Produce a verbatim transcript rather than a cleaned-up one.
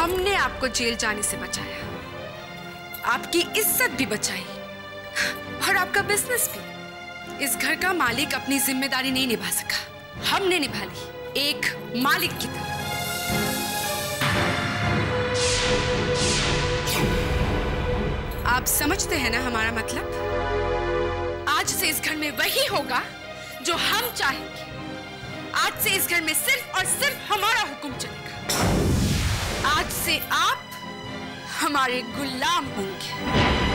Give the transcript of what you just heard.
हमने आपको जेल जाने से बचाया, आपकी इज्जत भी बचाई और आपका बिजनेस भी। इस घर का मालिक अपनी जिम्मेदारी नहीं निभा सका, हमने निभा ली एक मालिक की तरह। आप समझते हैं ना हमारा मतलब? आज से इस घर में वही होगा जो हम चाहेंगे। आज से इस घर में सिर्फ और सिर्फ हमारा हुक्म चलेगा। आज से आप हमारे गुलाम होंगे।